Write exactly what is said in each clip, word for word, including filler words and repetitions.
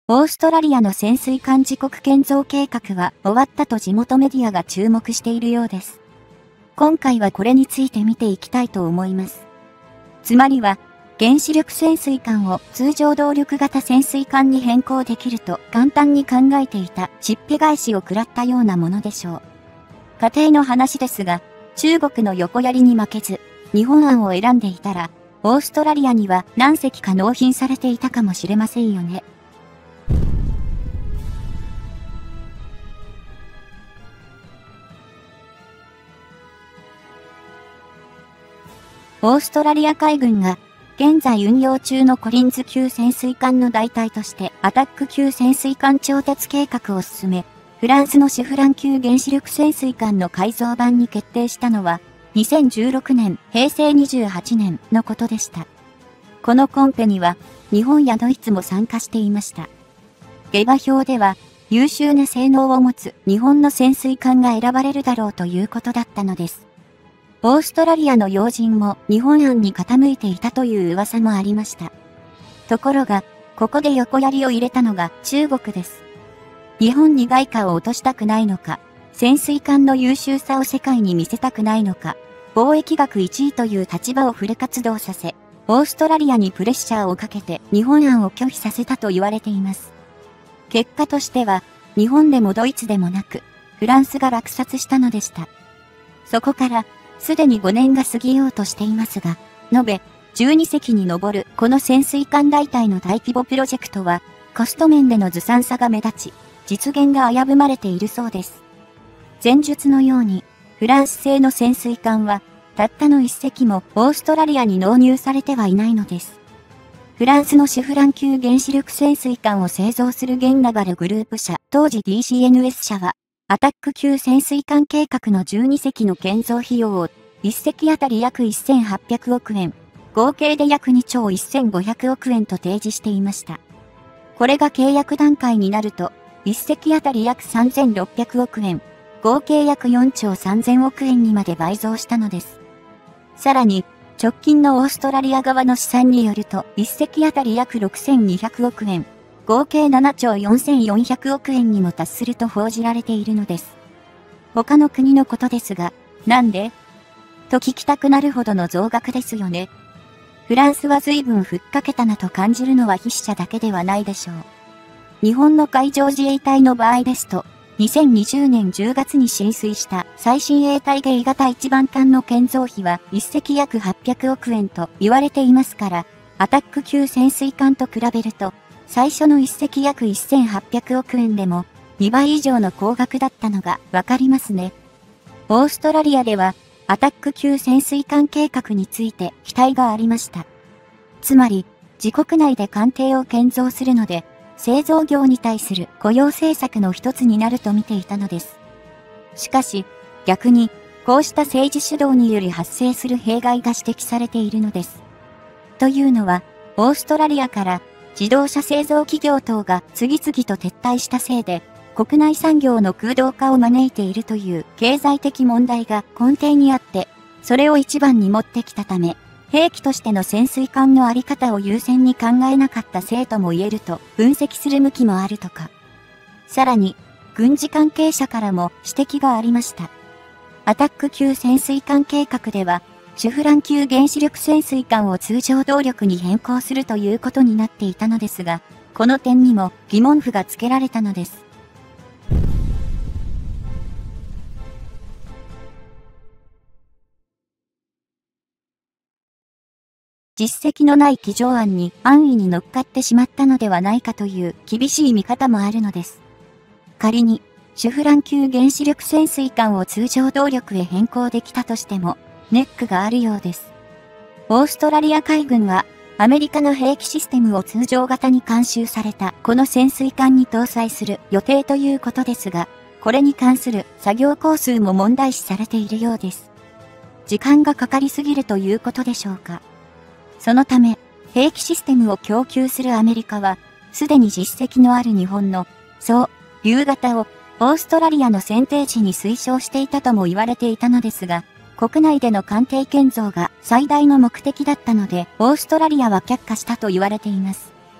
オーストラリアの潜水艦自国建造計画は終わったと地元メディアが注目しているようです。今回はこれについて見ていきたいと思います。つまりは、原子力潜水艦を通常動力型潜水艦に変更できると簡単に考えていたしっぺ返しを食らったようなものでしょう。仮定の話ですが、中国の横やりに負けず、日本案を選んでいたら、オーストラリアには何隻か納品されていたかもしれませんよね。オーストラリア海軍が現在運用中のコリンズ級潜水艦の代替としてアタック級潜水艦調達計画を進め、フランスのシュフラン級原子力潜水艦の改造版に決定したのはにせんじゅうろくねん、へいせいにじゅうはちねんのことでした。このコンペには日本やドイツも参加していました。下馬評では優秀な性能を持つ日本の潜水艦が選ばれるだろうということだったのです。オーストラリアの要人も日本案に傾いていたという噂もありました。ところが、ここで横やりを入れたのが中国です。日本に外貨を落としたくないのか、潜水艦の優秀さを世界に見せたくないのか、貿易額いちいという立場をフル活動させ、オーストラリアにプレッシャーをかけて日本案を拒否させたと言われています。結果としては、日本でもドイツでもなく、フランスが落札したのでした。そこから、すでにごねんが過ぎようとしていますが、延べじゅうにせきに上るこの潜水艦代替の大規模プロジェクトは、コスト面でのずさんさが目立ち、実現が危ぶまれているそうです。前述のように、フランス製の潜水艦は、たったのいっせきもオーストラリアに納入されてはいないのです。フランスのシュフラン級原子力潜水艦を製造するゲンナバルグループ社、当時 ディーシーエヌエス 社は、アタック級潜水艦計画のじゅうにせきの建造費用をいっせきあたり約せんはっぴゃくおくえん、合計で約にちょうせんごひゃくおくえんと提示していました。これが契約段階になると、いっせきあたり約さんぜんろっぴゃくおくえん、合計約よんちょうさんぜんおくえんにまで倍増したのです。さらに、直近のオーストラリア側の試算によると、いっせきあたり約ろくせんにひゃくおくえん、合計ななちょうよんせんよんひゃくおくえんにも達すると報じられているのです。他の国のことですが、なんでと聞きたくなるほどの増額ですよね。フランスは随分ふっかけたなと感じるのは筆者だけではないでしょう。日本の海上自衛隊の場合ですと、にせんにじゅうねんじゅうがつに進水した最新鋭体芸型一番艦の建造費はいっせき約はっぴゃくおくえんと言われていますから、アタック級潜水艦と比べると、最初のいっせき約せんはっぴゃくおくえんでもにばい以上の高額だったのがわかりますね。オーストラリアではアタック級潜水艦計画について期待がありました。つまり自国内で艦艇を建造するので製造業に対する雇用政策の一つになると見ていたのです。しかし逆にこうした政治主導により発生する弊害が指摘されているのです。というのはオーストラリアから自動車製造企業等が次々と撤退したせいで、国内産業の空洞化を招いているという経済的問題が根底にあって、それを一番に持ってきたため、兵器としての潜水艦のあり方を優先に考えなかったせいとも言えると分析する向きもあるとか。さらに、軍事関係者からも指摘がありました。アタック級潜水艦計画では、シュフラン級原子力潜水艦を通常動力に変更するということになっていたのですが、この点にも疑問符がつけられたのです。実績のない机上案に安易に乗っかってしまったのではないかという厳しい見方もあるのです。仮に、シュフラン級原子力潜水艦を通常動力へ変更できたとしても、ネックがあるようです。オーストラリア海軍は、アメリカの兵器システムを通常型に監修されたこの潜水艦に搭載する予定ということですが、これに関する作業工数も問題視されているようです。時間がかかりすぎるということでしょうか。そのため、兵器システムを供給するアメリカは、すでに実績のある日本の、そう、竜型を、オーストラリアの選定時に推奨していたとも言われていたのですが、国内での艦艇建造が最大の目的だったので、オーストラリアは却下したと言われています。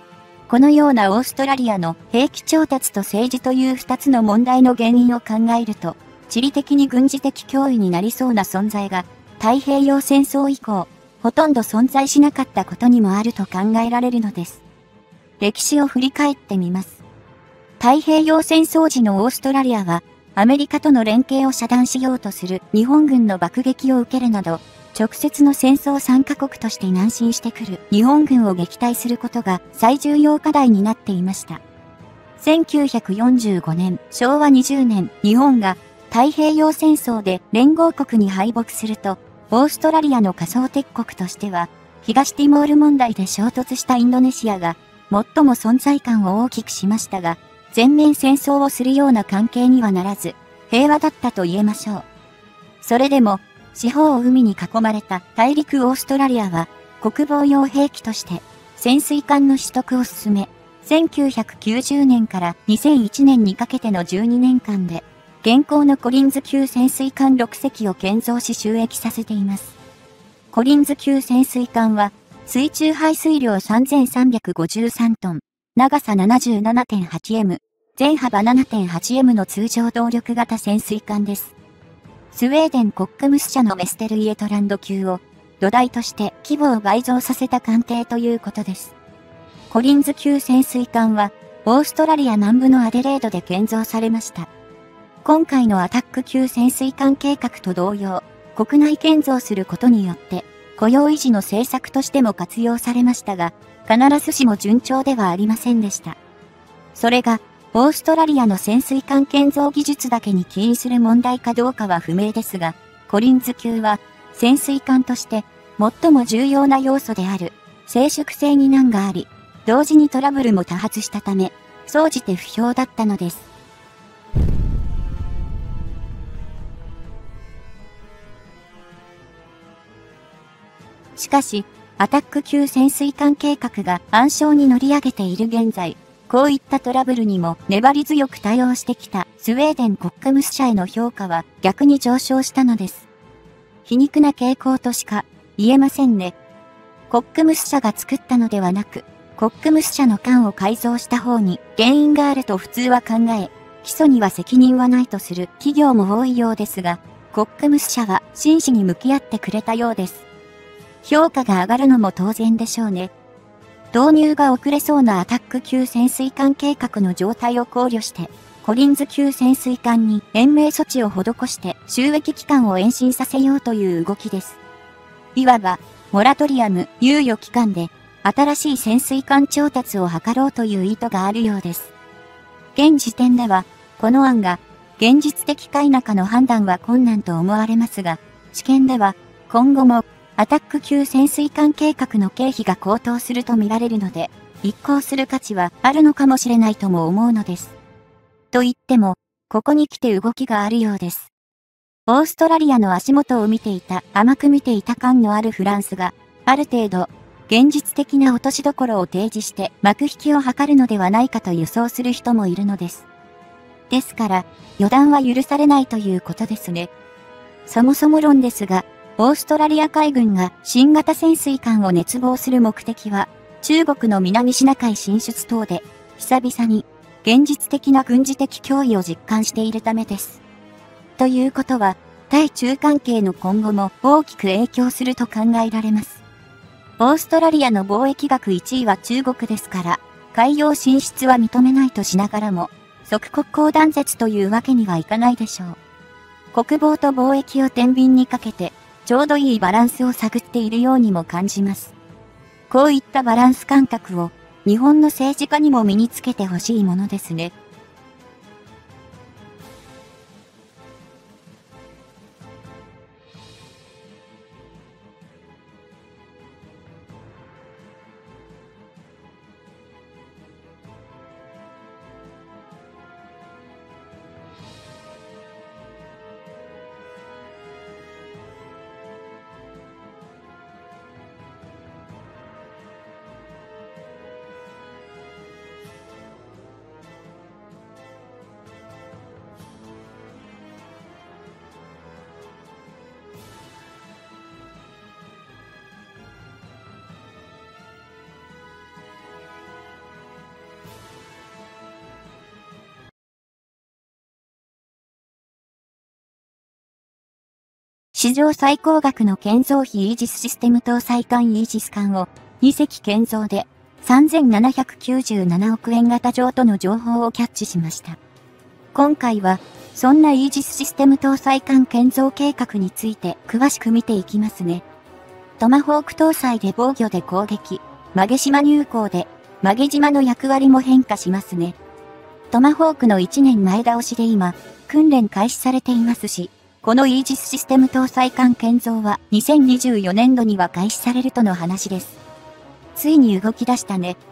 このようなオーストラリアの兵器調達と政治という二つの問題の原因を考えると、地理的に軍事的脅威になりそうな存在が、太平洋戦争以降、ほとんど存在しなかったことにもあると考えられるのです。歴史を振り返ってみます。太平洋戦争時のオーストラリアは、アメリカとの連携を遮断しようとする日本軍の爆撃を受けるなど、直接の戦争参加国として南進してくる日本軍を撃退することが最重要課題になっていました。せんきゅうひゃくよんじゅうごねん、しょうわにじゅうねん、日本が太平洋戦争で連合国に敗北すると、オーストラリアの仮想敵国としては、東ティモール問題で衝突したインドネシアが最も存在感を大きくしましたが、全面戦争をするような関係にはならず、平和だったと言えましょう。それでも、四方を海に囲まれた大陸オーストラリアは、国防用兵器として潜水艦の取得を進め、せんきゅうひゃくきゅうじゅうねんからにせんいちねんにかけてのじゅうにねんかんで、現行のコリンズ級潜水艦ろくせきを建造し収益させています。コリンズ級潜水艦は、水中排水量 さんぜんさんびゃくごじゅうさんトン、長さ ななじゅうななてんはちエム、全幅 ななてんはちエム の通常動力型潜水艦です。スウェーデンコックムス社のメステルイエトランド級を土台として規模を倍増させた艦艇ということです。コリンズ級潜水艦はオーストラリア南部のアデレードで建造されました。今回のアタック級潜水艦計画と同様、国内建造することによって雇用維持の政策としても活用されましたが、必ずしも順調ではありませんでした。それが、オーストラリアの潜水艦建造技術だけに起因する問題かどうかは不明ですが、コリンズ級は潜水艦として最も重要な要素である静粛性に難があり、同時にトラブルも多発したため、総じて不評だったのです。しかし、アタック級潜水艦計画が暗礁に乗り上げている現在、こういったトラブルにも粘り強く対応してきたスウェーデンコックムス社への評価は逆に上昇したのです。皮肉な傾向としか言えませんね。コックムス社が作ったのではなく、コックムス社の艦を改造した方に原因があると普通は考え、起訴には責任はないとする企業も多いようですが、コックムス社は真摯に向き合ってくれたようです。評価が上がるのも当然でしょうね。導入が遅れそうなアタック級潜水艦計画の状態を考慮して、コリンズ級潜水艦に延命措置を施して収益期間を延伸させようという動きです。いわば、モラトリアム猶予期間で、新しい潜水艦調達を図ろうという意図があるようです。現時点では、この案が、現実的か否かの判断は困難と思われますが、試験では、今後も、アタック級潜水艦計画の経費が高騰すると見られるので、一考する価値はあるのかもしれないとも思うのです。と言っても、ここに来て動きがあるようです。オーストラリアの足元を見ていた、甘く見ていた感のあるフランスが、ある程度、現実的な落としどころを提示して幕引きを図るのではないかと予想する人もいるのです。ですから、予断は許されないということですね。そもそも論ですが、オーストラリア海軍が新型潜水艦を熱望する目的は、中国の南シナ海進出等で、久々に現実的な軍事的脅威を実感しているためです。ということは、対中関係の今後も大きく影響すると考えられます。オーストラリアの貿易額いちいは中国ですから、海洋進出は認めないとしながらも、即国交断絶というわけにはいかないでしょう。国防と貿易を天秤にかけて、ちょうどいいバランスを探っているようにも感じます。こういったバランス感覚を日本の政治家にも身につけてほしいものですね。 史上最高額の建造費イージスシステム搭載艦イージス艦をにせき建造でさんぜんななひゃくきゅうじゅうななおくえん型上との情報をキャッチしました。今回は、そんなイージスシステム搭載艦建造計画について詳しく見ていきますね。トマホーク搭載で防御で攻撃、曲げ島入港で曲げ島の役割も変化しますね。トマホークのいちねんまえ倒しで今、訓練開始されていますし、このイージスシステム搭載艦建造はにせんにじゅうよねんどには開始されるとの話です。ついに動き出したね。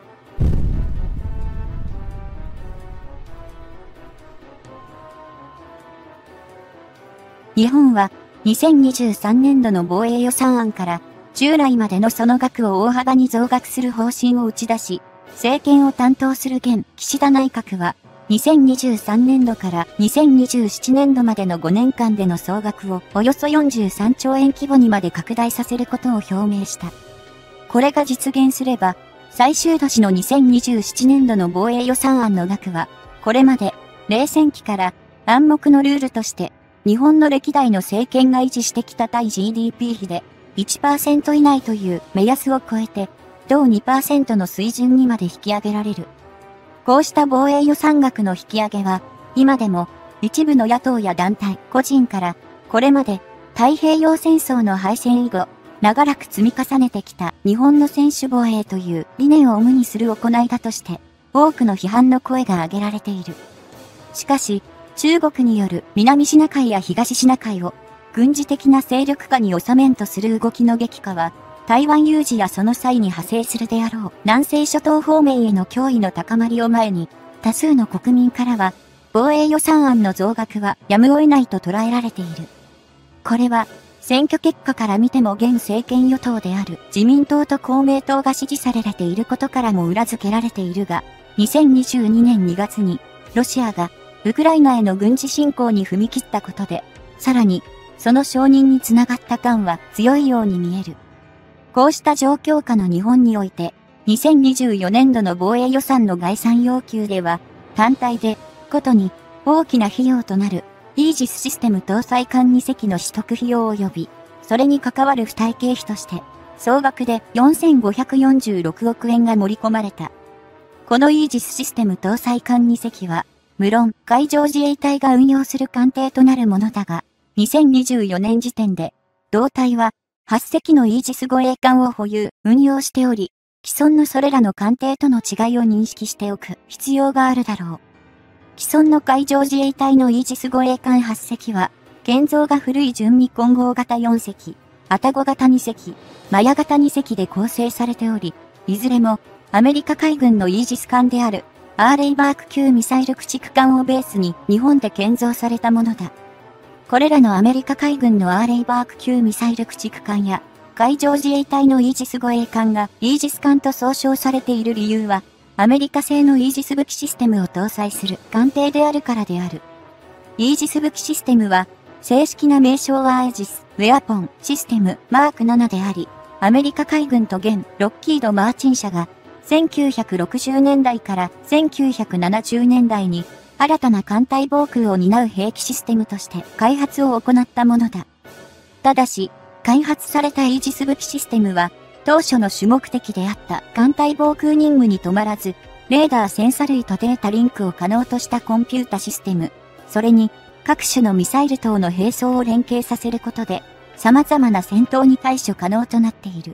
日本はにせんにじゅうさんねんどの防衛予算案から従来までのその額を大幅に増額する方針を打ち出し、政権を担当する現岸田内閣はにせんにじゅうさんねんどからにせんにじゅうななねんどまでのごねんかんでの総額をおよそよんじゅうさんちょうえん規模にまで拡大させることを表明した。これが実現すれば、最終年のにせんにじゅうななねんどの防衛予算案の額は、これまで冷戦期から暗黙のルールとして日本の歴代の政権が維持してきた対 ジーディーピー 比で いちパーセント 以内という目安を超えて、同 にパーセント の水準にまで引き上げられる。こうした防衛予算額の引き上げは、今でも一部の野党や団体、個人から、これまで太平洋戦争の敗戦以後、長らく積み重ねてきた日本の専守防衛という理念を無にする行いだとして、多くの批判の声が上げられている。しかし、中国による南シナ海や東シナ海を軍事的な勢力下に収めんとする動きの激化は、台湾有事やその際に派生するであろう南西諸島方面への脅威の高まりを前に、多数の国民からは、防衛予算案の増額はやむを得ないと捉えられている。これは、選挙結果から見ても現政権与党である自民党と公明党が支持されていることからも裏付けられているが、にせんにじゅうにねんにがつに、ロシアがウクライナへの軍事侵攻に踏み切ったことで、さらに、その承認につながった感は強いように見える。こうした状況下の日本において、にせんにじゅうよねんどの防衛予算の概算要求では、単体で、ことに、大きな費用となる、イージスシステム搭載艦にせきの取得費用及び、それに関わる付帯経費として、総額でよんせんごひゃくよんじゅうろくおくえんが盛り込まれた。このイージスシステム搭載艦にせきは、無論、海上自衛隊が運用する艦艇となるものだが、にせんにじゅうよねん時点で、同隊は、はっせきのイージス護衛艦を保有、運用しており、既存のそれらの艦艇との違いを認識しておく必要があるだろう。既存の海上自衛隊のイージス護衛艦はっせきは、建造が古い準未混合型よんせき、愛宕型にせき、マヤ型にせきで構成されており、いずれもアメリカ海軍のイージス艦であるアーレイバーク級ミサイル駆逐艦をベースに日本で建造されたものだ。これらのアメリカ海軍のアーレイバーク級ミサイル駆逐艦や海上自衛隊のイージス護衛艦がイージス艦と総称されている理由は、アメリカ製のイージス武器システムを搭載する艦艇であるからである。イージス武器システムは、正式な名称はアイジス・ウェアポン・システムマークななであり、アメリカ海軍と現ロッキード・マーチン社が、せんきゅうひゃくろくじゅうねんだいからせんきゅうひゃくななじゅうねんだいに、新たな艦隊防空を担う兵器システムとして開発を行ったものだ。ただし、開発されたイージス武器システムは、当初の主目的であった艦隊防空任務に止まらず、レーダーセンサ類とデータリンクを可能としたコンピュータシステム、それに各種のミサイル等の並走を連携させることで、様々な戦闘に対処可能となっている。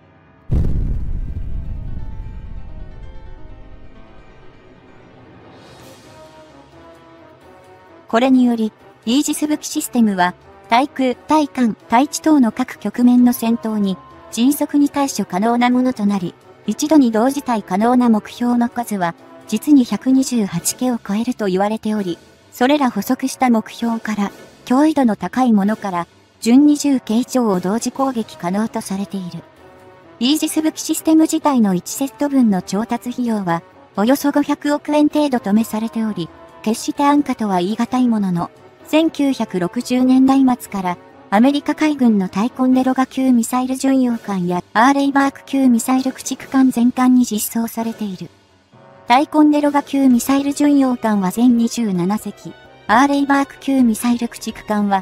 これにより、イージス武器システムは、対空、対艦、対地等の各局面の戦闘に、迅速に対処可能なものとなり、一度に同時対可能な目標の数は、実にひゃくにじゅうはちけを超えると言われており、それら補足した目標から、脅威度の高いものから、準にじゅうけ以上を同時攻撃可能とされている。イージス武器システム自体のいちセット分の調達費用は、およそごひゃくおくえん程度とめされており、決して安価とは言い難いものの、せんきゅうひゃくろくじゅうねんだいまつからアメリカ海軍のタイコンデロガ級ミサイル巡洋艦やアーレイバーク級ミサイル駆逐艦全艦に実装されている。タイコンデロガ級ミサイル巡洋艦は全にじゅうななせき、アーレイバーク級ミサイル駆逐艦は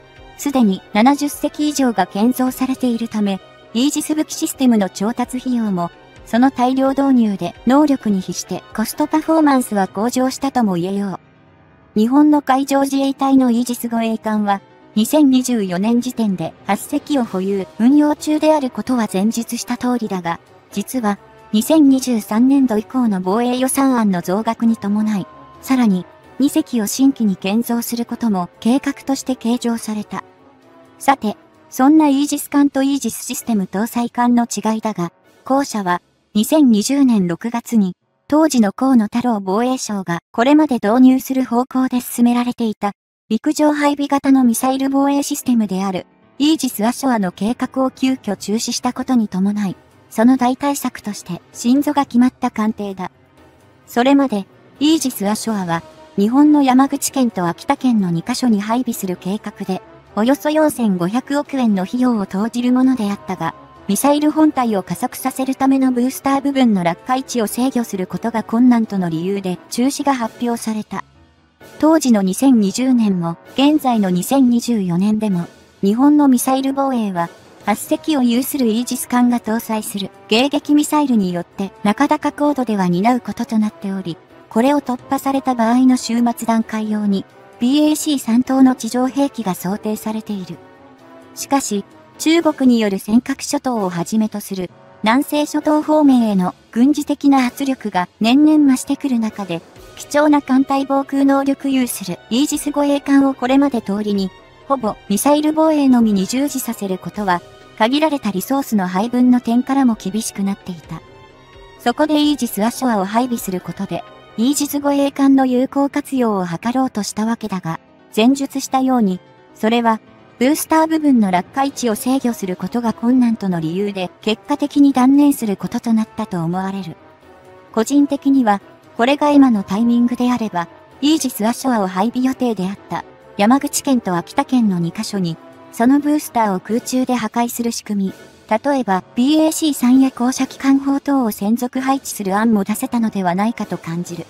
すでにななじゅっせき以上が建造されているため、イージス武器システムの調達費用も、その大量導入で能力に比してコストパフォーマンスは向上したとも言えよう。日本の海上自衛隊のイージス護衛艦は、にせんにじゅうよねん時点ではっせきを保有、運用中であることは前述した通りだが、実は、にせんにじゅうさんねんど以降の防衛予算案の増額に伴い、さらに、にせきを新規に建造することも計画として計上された。さて、そんなイージス艦とイージスシステム搭載艦の違いだが、後者は、にせんにじゅうねんろくがつに、当時の河野太郎防衛相がこれまで導入する方向で進められていた、陸上配備型のミサイル防衛システムである、イージス・アショアの計画を急遽中止したことに伴い、その代替策として新造が決まった艦艇だ。それまで、イージス・アショアは、日本の山口県と秋田県のにカ所に配備する計画で、およそよんせんごひゃくおくえんの費用を投じるものであったが、ミサイル本体を加速させるためのブースター部分の落下位置を制御することが困難との理由で中止が発表された。当時のにせんにじゅうねんも、現在のにせんにじゅうよねんでも、日本のミサイル防衛は、はっせきを有するイージス艦が搭載する迎撃ミサイルによって中高高度では担うこととなっており、これを突破された場合の終末段階用に ビーエーシーさん 等の地上兵器が想定されている。しかし、中国による尖閣諸島をはじめとする南西諸島方面への軍事的な圧力が年々増してくる中で、貴重な艦隊防空能力有するイージス護衛艦をこれまで通りに、ほぼミサイル防衛のみに従事させることは、限られたリソースの配分の点からも厳しくなっていた。そこでイージス・アショアを配備することで、イージス護衛艦の有効活用を図ろうとしたわけだが、前述したように、それは、ブースター部分の落下位置を制御することが困難との理由で結果的に断念することとなったと思われる。個人的には、これが今のタイミングであれば、イージス・アショアを配備予定であった山口県と秋田県のにカ所に、そのブースターを空中で破壊する仕組み、例えば ビーエーシーさん や降射機関砲等を専属配置する案も出せたのではないかと感じる。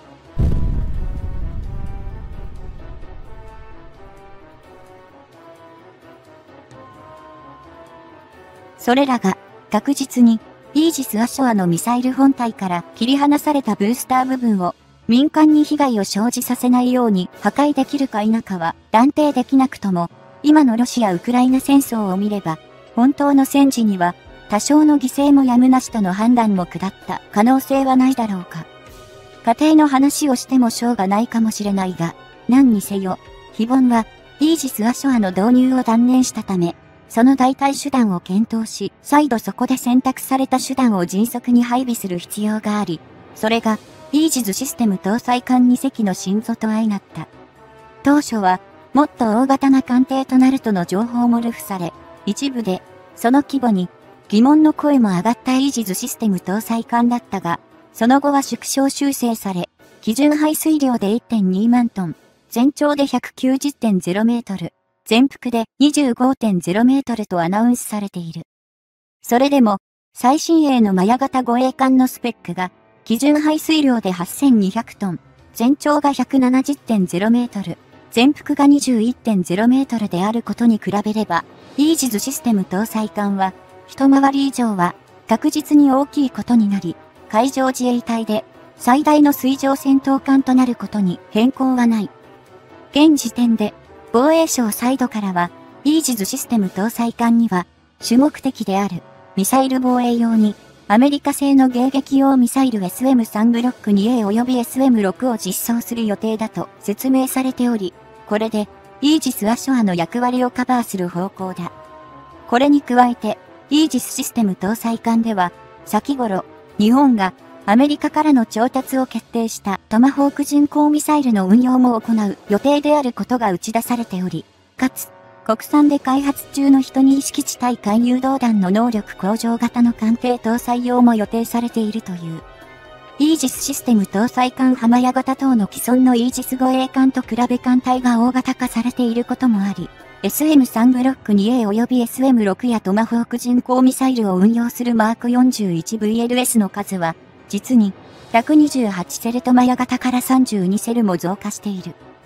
それらが確実にイージス・アショアのミサイル本体から切り離されたブースター部分を民間に被害を生じさせないように破壊できるか否かは断定できなくとも、今のロシア・ウクライナ戦争を見れば、本当の戦時には多少の犠牲もやむなしとの判断も下った可能性はないだろうか。家庭の話をしてもしょうがないかもしれないが、何にせよ、非凡はイージス・アショアの導入を断念したため、その代替手段を検討し、再度そこで選択された手段を迅速に配備する必要があり、それが、イージスシステム搭載艦にせきの新造と相なった。当初は、もっと大型な艦艇となるとの情報も流布され、一部で、その規模に、疑問の声も上がったイージスシステム搭載艦だったが、その後は縮小修正され、基準排水量で いってんにまんトン、全長で ひゃくきゅうじゅってんゼロメートル、全幅で にじゅうごてんゼロメートルとアナウンスされている。それでも、最新鋭のマヤ型護衛艦のスペックが、基準排水量ではっせんにひゃくトン、全長が ひゃくななじゅってんゼロメートル、全幅が にじゅういってんゼロメートルであることに比べれば、イージスシステム搭載艦は、一回り以上は確実に大きいことになり、海上自衛隊で最大の水上戦闘艦となることに変更はない。現時点で、防衛省サイドからは、イージスシステム搭載艦には、主目的である、ミサイル防衛用に、アメリカ製の迎撃用ミサイル エスエムスリー ブロック にエー 及び エスエムシックス を実装する予定だと説明されており、これで、イージス・アショアの役割をカバーする方向だ。これに加えて、イージスシステム搭載艦では、先頃、日本がアメリカからの調達を決定したトマホーク巡航ミサイルの運用も行う予定であることが打ち出されており、かつ、国産で開発中の一二式地対艦誘導弾の能力向上型の艦艇搭載用も予定されているという。イージスシステム搭載艦ハマヤ型等の既存のイージス護衛艦と比べ艦隊が大型化されていることもあり、エスエムスリー ブロック にエー 及び エスエムシックス やトマホーク巡航ミサイルを運用するマーク よんじゅういちブイエルエス の数は、実にひゃくにじゅうはちセルとマヤ型からさんじゅうにセルも増加している。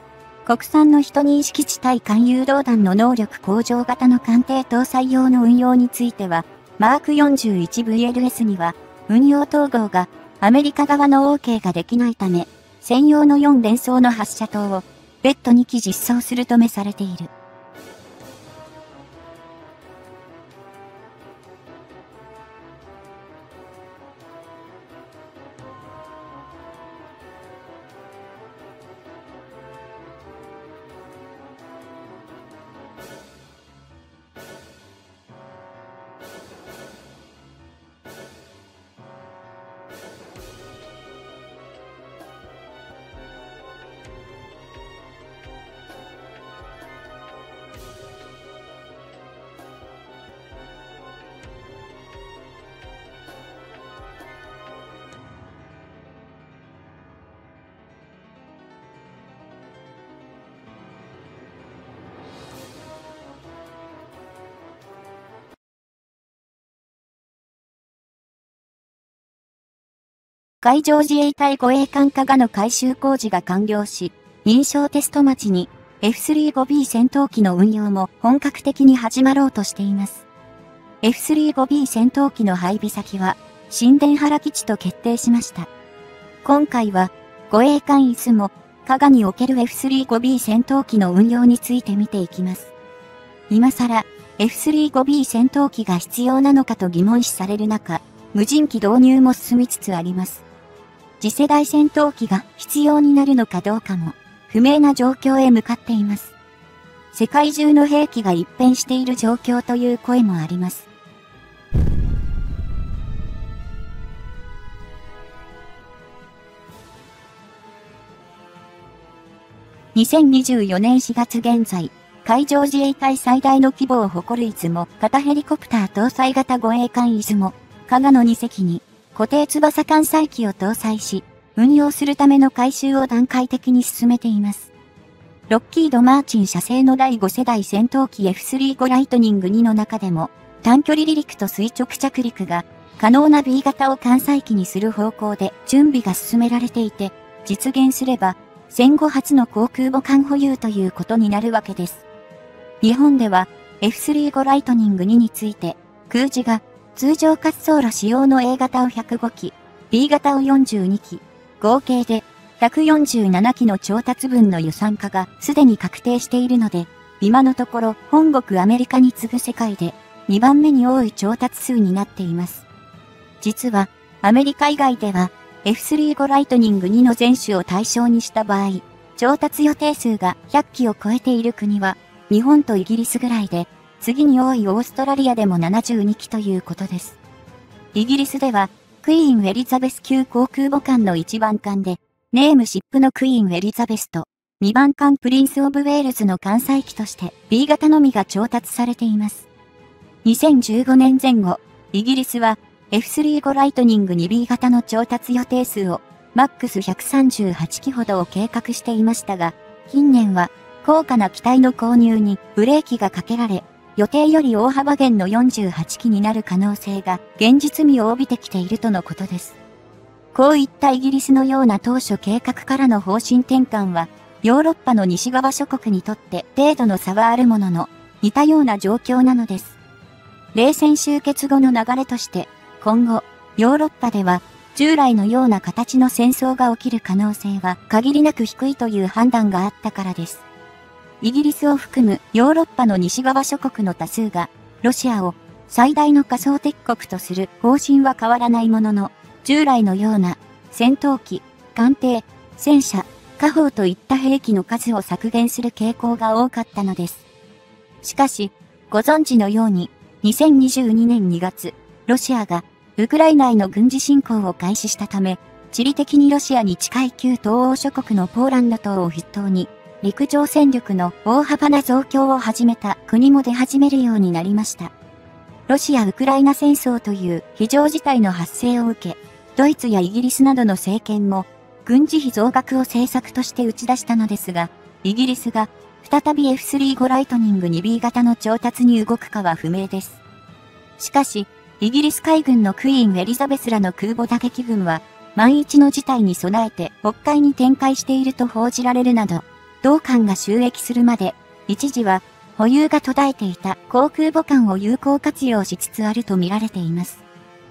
国産のひと認識地対艦誘導弾の能力向上型の艦艇搭載用の運用については、マーク よんじゅういちブイエルエス には、運用統合がアメリカ側の OK ができないため、専用のよん連装の発射塔を別途に機実装するとめされている。海上自衛隊護衛艦加賀の改修工事が完了し、認証テスト待ちに エフスリーファイブビー 戦闘機の運用も本格的に始まろうとしています。エフスリーファイブビー 戦闘機の配備先は、新田原基地と決定しました。今回は、護衛艦出雲、加賀における エフスリーファイブビー 戦闘機の運用について見ていきます。今更、エフスリーファイブビー 戦闘機が必要なのかと疑問視される中、無人機導入も進みつつあります。次世代戦闘機が必要になるのかどうかも不明な状況へ向かっています。世界中の兵器が一変している状況という声もあります。にせんにじゅうよねんしがつ現在、海上自衛隊最大の規模を誇る出雲型ヘリコプター搭載型護衛艦出雲、加賀のにせきに、固定翼艦載機を搭載し、運用するための改修を段階的に進めています。ロッキード・マーチン社製のだいご世代戦闘機 エフスリーファイブ ライトニングにの中でも、短距離離陸と垂直着陸が可能な ビー 型を艦載機にする方向で準備が進められていて、実現すれば、戦後初の航空母艦保有ということになるわけです。日本では エフスリーファイブ ライトニングにについて、空自が通常滑走路使用の エー 型をひゃくごき、ビー 型をよんじゅうにき、合計でひゃくよんじゅうななきの調達分の予算化がすでに確定しているので、今のところ本国アメリカに次ぐ世界でにばんめに多い調達数になっています。実はアメリカ以外では エフスリーファイブ ライトニングにの全種を対象にした場合、調達予定数がひゃっきを超えている国は日本とイギリスぐらいで、次に多いオーストラリアでもななじゅうにきということです。イギリスでは、クイーン・エリザベス級航空母艦のいちばん艦で、ネームシップのクイーン・エリザベスと、にばん艦プリンス・オブ・ウェールズの艦載機として ビー 型のみが調達されています。にせんじゅうごねんぜん後、イギリスは エフスリーファイブ ライトニングにビー 型の調達予定数をマックスひゃくさんじゅうはちきほどを計画していましたが、近年は高価な機体の購入にブレーキがかけられ、予定より大幅減のよんじゅうはちきになる可能性が現実味を帯びてきているとのことです。こういったイギリスのような当初計画からの方針転換は、ヨーロッパの西側諸国にとって程度の差はあるものの、似たような状況なのです。冷戦終結後の流れとして、今後、ヨーロッパでは、従来のような形の戦争が起きる可能性は限りなく低いという判断があったからです。イギリスを含むヨーロッパの西側諸国の多数が、ロシアを最大の仮想敵国とする方針は変わらないものの、従来のような戦闘機、艦艇、戦車、火砲といった兵器の数を削減する傾向が多かったのです。しかし、ご存知のように、にせんにじゅうにねんにがつ、ロシアがウクライナへの軍事侵攻を開始したため、地理的にロシアに近い旧東欧諸国のポーランド等を筆頭に、陸上戦力の大幅な増強を始めた国も出始めるようになりました。ロシア・ウクライナ戦争という非常事態の発生を受け、ドイツやイギリスなどの政権も軍事費増額を政策として打ち出したのですが、イギリスが再び エフスリーファイブ ライトニングにビー 型の調達に動くかは不明です。しかし、イギリス海軍のクイーン・エリザベスらの空母打撃群は、万一の事態に備えて北海に展開していると報じられるなど、 同艦が就役するまで、一時は保有が途絶えていた航空母艦を有効活用しつつあると見られています。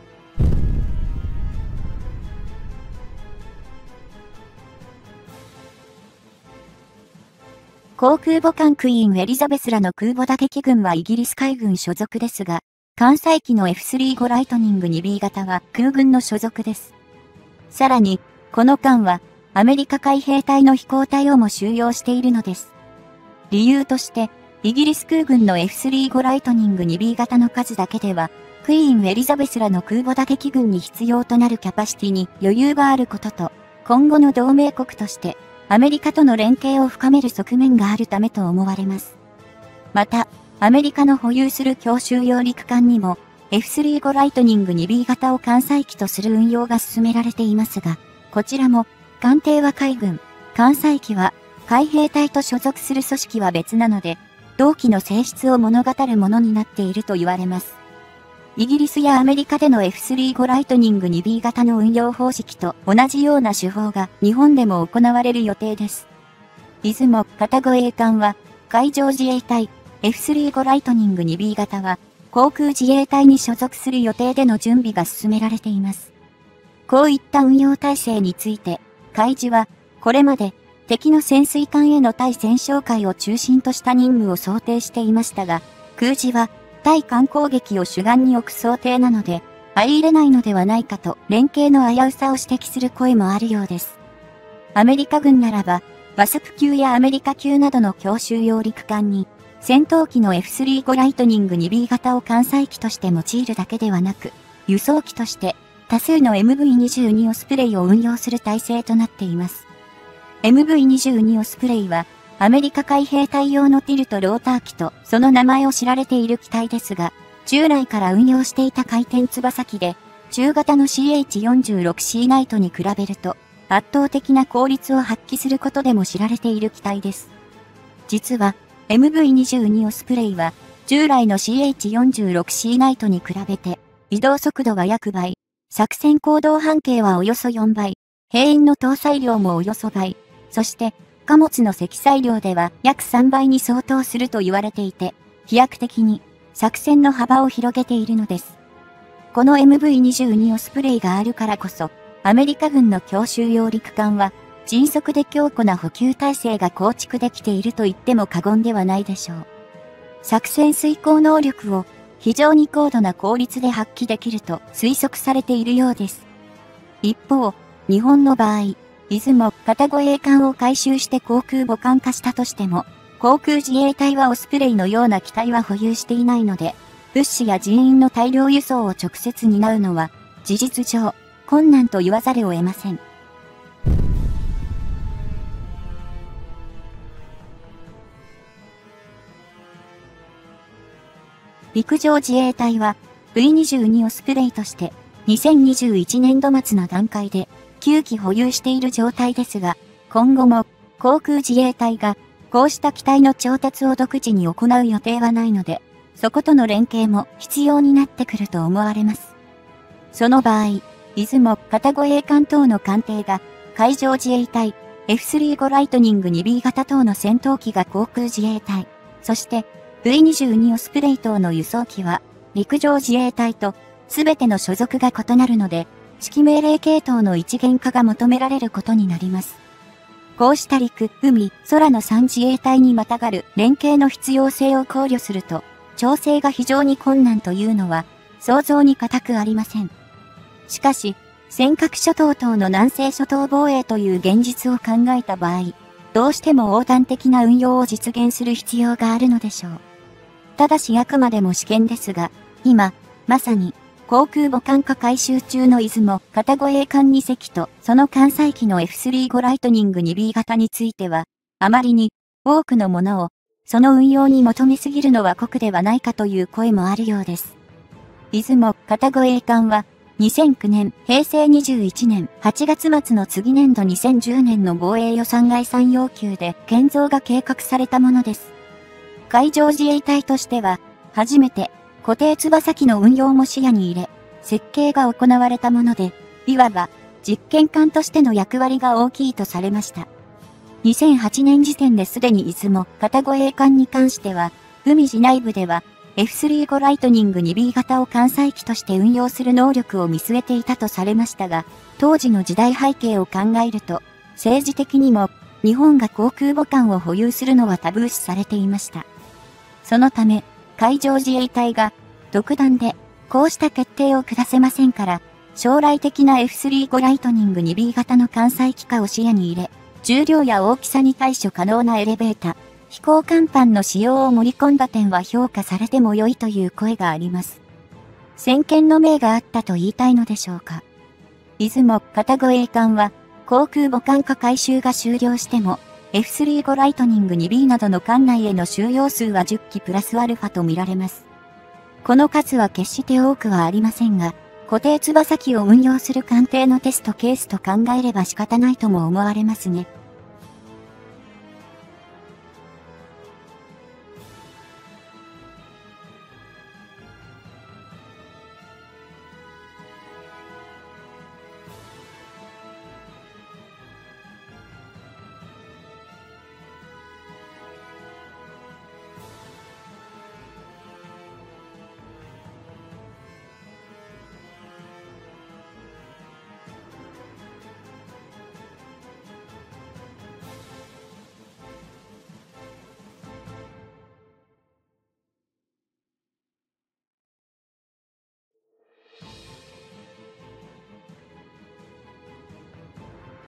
航空母艦クイーン・エリザベスらの空母打撃群はイギリス海軍所属ですが、艦載機の エフスリーゴ ライトニング にビー 型は空軍の所属です。さらに、この艦はアメリカ海兵隊の飛行隊をも収容しているのです。理由として、イギリス空軍の エフスリーゴ ライトニング にビー 型の数だけでは、クイーン・エリザベスらの空母打撃群に必要となるキャパシティに余裕があることと、今後の同盟国として、アメリカとの連携を深める側面があるためと思われます。また、アメリカの保有する強襲揚陸艦にも、エフスリーゴ ライトニング にビー 型を艦載機とする運用が進められていますが、こちらも、艦艇は海軍、艦載機は海兵隊と所属する組織は別なので、同機の性質を物語るものになっていると言われます。イギリスやアメリカでの エフスリーゴ ライトニング にビー 型の運用方式と同じような手法が日本でも行われる予定です。出雲片越栄艦は海上自衛隊、エフスリーゴ ライトニング にビー 型は航空自衛隊に所属する予定での準備が進められています。こういった運用体制について、海自はこれまで敵の潜水艦への対戦哨戒を中心とした任務を想定していましたが、空自は対艦攻撃を主眼に置く想定なので、相入れないのではないかと連携の危うさを指摘する声もあるようです。アメリカ軍ならば、ワスプ級やアメリカ級などの強襲揚陸艦に、戦闘機の エフスリーゴ ライトニング にビー 型を艦載機として用いるだけではなく、輸送機として多数の エムブイにじゅうに オスプレイを運用する体制となっています。エムブイにじゅうに オスプレイは、アメリカ海兵隊用のティルとローター機とその名前を知られている機体ですが、従来から運用していた回転翼機で、中型の シーエイチよんじゅうろくシー ナイトに比べると、圧倒的な効率を発揮することでも知られている機体です。実は、エムブイにじゅうに オスプレイは、従来の シーエイチよんじゅうろくシー ナイトに比べて、移動速度は約倍、作戦行動半径はおよそよんばい、兵員の搭載量もおよそ倍、そして、貨物の積載量では約さんばいに相当すると言われていて、飛躍的に作戦の幅を広げているのです。この エムブイにじゅうに オスプレイがあるからこそ、アメリカ軍の強襲揚陸艦は、迅速で強固な補給体制が構築できていると言っても過言ではないでしょう。作戦遂行能力を非常に高度な効率で発揮できると推測されているようです。一方、日本の場合、出雲片越栄艦を改修して航空母艦化したとしても、航空自衛隊はオスプレイのような機体は保有していないので、物資や人員の大量輸送を直接担うのは、事実上、困難と言わざるを得ません。陸上自衛隊は、ブイにじゅうに オスプレイとして、にせんにじゅういちねんど末の段階で、きゅうき保有している状態ですが、今後も航空自衛隊がこうした機体の調達を独自に行う予定はないので、そことの連携も必要になってくると思われます。その場合、出雲片越栄艦等の艦艇が海上自衛隊、エフスリーゴ ライトニング にビー 型等の戦闘機が航空自衛隊、そして ブイにじゅうに オスプレイ等の輸送機は陸上自衛隊とすべての所属が異なるので、指揮命令系統の一元化が求められることになります。こうした陸、海、空のさん自衛隊にまたがる連携の必要性を考慮すると、調整が非常に困難というのは想像に難くありません。しかし、尖閣諸島等の南西諸島防衛という現実を考えた場合、どうしても横断的な運用を実現する必要があるのでしょう。ただしあくまでも試験ですが、今、まさに、航空母艦化改修中の出雲片越栄艦に隻とその艦載機の エフスリーゴ ライトニング にビー 型については、あまりに多くのものをその運用に求めすぎるのは酷ではないかという声もあるようです。出雲片越栄艦はにせんきゅうねん、へいせいにじゅういちねんはちがつ末の次年度にせんじゅうねんの防衛予算概算要求で建造が計画されたものです。海上自衛隊としては、初めて固定翼機の運用も視野に入れ、設計が行われたもので、いわば実験艦としての役割が大きいとされました。 にせんはちねん時点ですでに出雲、片護衛艦に関しては、海自内部では エフスリーご ライトニング にビー 型を艦載機として運用する能力を見据えていたとされましたが、当時の時代背景を考えると、政治的にも日本が航空母艦を保有するのはタブー視されていました。そのため、海上自衛隊が独断でこうした決定を下せませんから、将来的な エフスリーご ライトニング にビー 型の艦載機化を視野に入れ、重量や大きさに対処可能なエレベータ、飛行甲板の使用を盛り込んだ点は評価されても良いという声があります。先見の明があったと言いたいのでしょうか。出雲、片護衛艦は、航空母艦化改修が終了しても、エフスリーご ライトニング にビー などの艦内への収容数はじゅっきプラスアルファと見られます。この数は決して多くはありませんが、固定翼機を運用する艦艇のテストケースと考えれば仕方ないとも思われますね。